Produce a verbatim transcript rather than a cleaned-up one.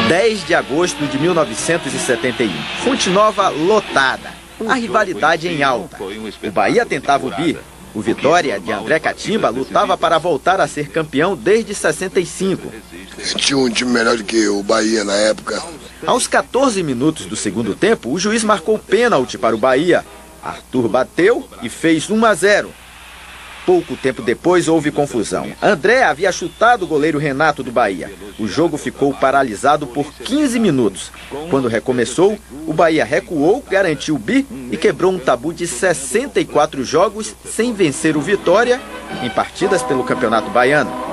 dez de agosto de mil novecentos e setenta e um. Fonte Nova lotada. A rivalidade em alta. O Bahia tentava o bi. O Vitória, de André Catimba, lutava para voltar a ser campeão desde sessenta e cinco. Tinha um time melhor do que o Bahia na época. Aos quatorze minutos do segundo tempo, o juiz marcou pênalti para o Bahia. Arthur bateu e fez um a zero. Pouco tempo depois houve confusão. André havia chutado o goleiro Renato do Bahia. O jogo ficou paralisado por quinze minutos. Quando recomeçou, o Bahia recuou, garantiu o bi e quebrou um tabu de sessenta e quatro jogos sem vencer o Vitória em partidas pelo Campeonato Baiano.